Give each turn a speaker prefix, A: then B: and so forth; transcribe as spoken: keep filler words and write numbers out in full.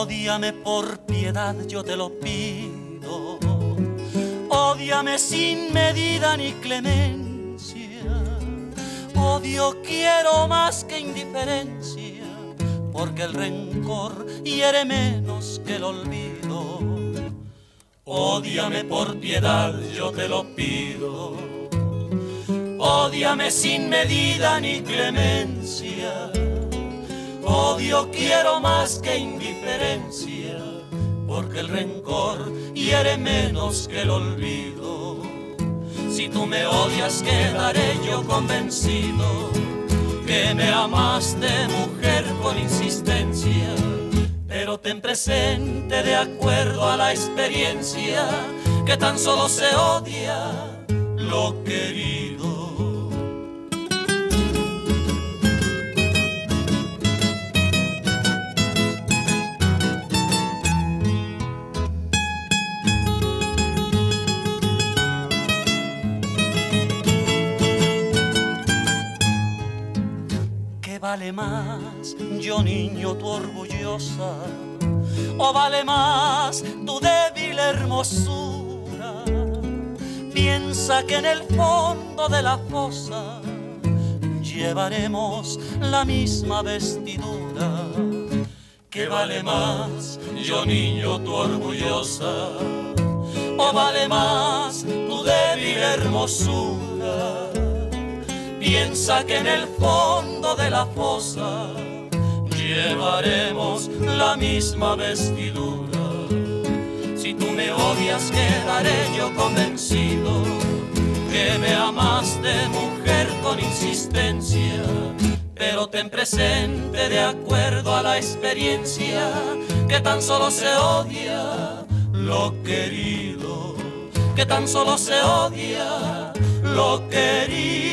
A: Ódiame por piedad, yo te lo pido. Ódiame sin medida ni clemencia. Odio quiero más que indiferencia, porque el rencor hiere menos que el olvido. Ódiame por piedad, yo te lo pido. Ódiame sin medida ni clemencia. Odio quiero más que indiferencia, porque el rencor hiere menos que el olvido. Si tú me odias, quedaré yo convencido que me amaste, mujer, con insistencia. Pero ten presente, de acuerdo a la experiencia, que tan solo se odia lo querido. ¿Qué vale más, yo niño, tu orgullosa? ¿O vale más tu débil hermosura? Piensa que en el fondo de la fosa llevaremos la misma vestidura. ¿Qué vale más, yo niño, tu orgullosa? ¿O vale más tu débil hermosura? Piensa que en el fondo de la fosa llevaremos la misma vestidura. Si tú me odias, quedaré yo convencido que me amaste, mujer, con insistencia. Pero ten presente, de acuerdo a la experiencia, que tan solo se odia lo querido, que tan solo se odia lo querido.